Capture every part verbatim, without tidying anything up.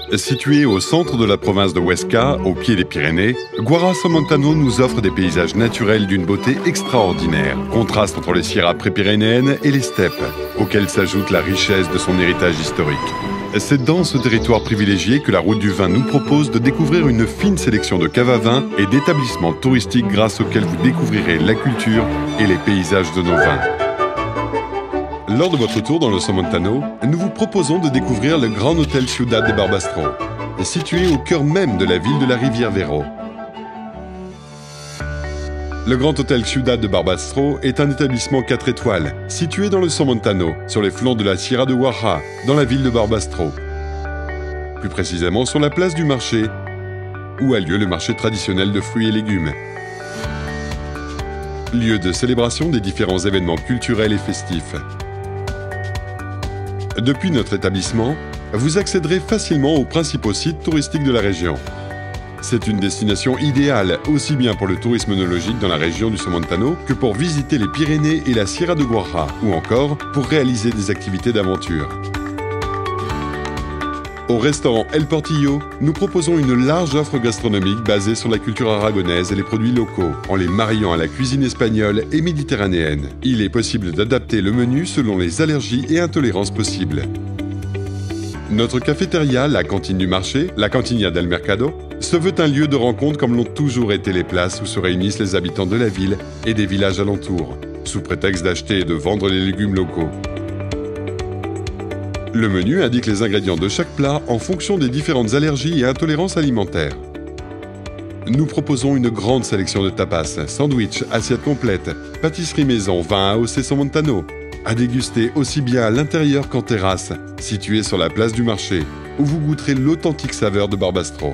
Situé au centre de la province de Huesca, au pied des Pyrénées, Guará Somontano nous offre des paysages naturels d'une beauté extraordinaire. Contraste entre les sierras prépyrénéennes et les steppes, auxquelles s'ajoute la richesse de son héritage historique. C'est dans ce territoire privilégié que la Route du Vin nous propose de découvrir une fine sélection de caves à vin et d'établissements touristiques grâce auxquels vous découvrirez la culture et les paysages de nos vins. Lors de votre tour dans le Somontano, nous vous proposons de découvrir le Grand Hôtel Ciudad de Barbastro, situé au cœur même de la ville de la Rivière-Vero. Le Grand Hôtel Ciudad de Barbastro est un établissement quatre étoiles, situé dans le Somontano, sur les flancs de la Sierra de Guará, dans la ville de Barbastro. Plus précisément sur la place du marché, où a lieu le marché traditionnel de fruits et légumes. Lieu de célébration des différents événements culturels et festifs. Depuis notre établissement, vous accéderez facilement aux principaux sites touristiques de la région. C'est une destination idéale, aussi bien pour le tourisme œnologique dans la région du Somontano que pour visiter les Pyrénées et la Sierra de Guará, ou encore pour réaliser des activités d'aventure. Au restaurant El Portillo, nous proposons une large offre gastronomique basée sur la culture aragonaise et les produits locaux, en les mariant à la cuisine espagnole et méditerranéenne. Il est possible d'adapter le menu selon les allergies et intolérances possibles. Notre cafétéria, la cantine du marché, la Cantina del Mercado, se veut un lieu de rencontre comme l'ont toujours été les places où se réunissent les habitants de la ville et des villages alentours, sous prétexte d'acheter et de vendre les légumes locaux. Le menu indique les ingrédients de chaque plat en fonction des différentes allergies et intolérances alimentaires. Nous proposons une grande sélection de tapas, sandwichs, assiettes complètes, pâtisseries maison, vin A O C Somontano, à déguster aussi bien à l'intérieur qu'en terrasse, située sur la place du marché, où vous goûterez l'authentique saveur de Barbastro.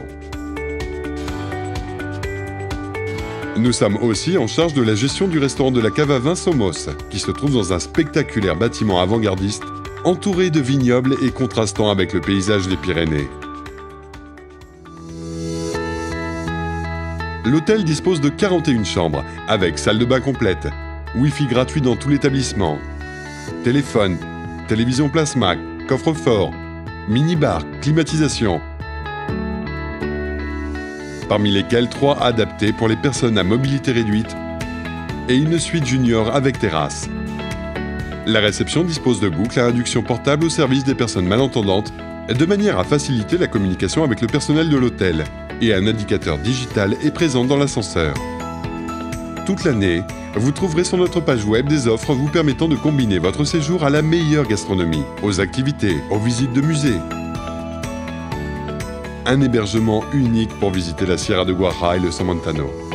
Nous sommes aussi en charge de la gestion du restaurant de la cave à vin Somos, qui se trouve dans un spectaculaire bâtiment avant-gardiste entouré de vignobles et contrastant avec le paysage des Pyrénées. L'hôtel dispose de quarante et une chambres, avec salle de bain complète, Wi-Fi gratuit dans tout l'établissement, téléphone, télévision plasma, coffre-fort, mini-bar, climatisation, parmi lesquels trois adaptés pour les personnes à mobilité réduite et une suite junior avec terrasse. La réception dispose de boucles à induction portable au service des personnes malentendantes, de manière à faciliter la communication avec le personnel de l'hôtel, et un indicateur digital est présent dans l'ascenseur. Toute l'année, vous trouverez sur notre page web des offres vous permettant de combiner votre séjour à la meilleure gastronomie, aux activités, aux visites de musées. Un hébergement unique pour visiter la Sierra de Guará et le Somontano.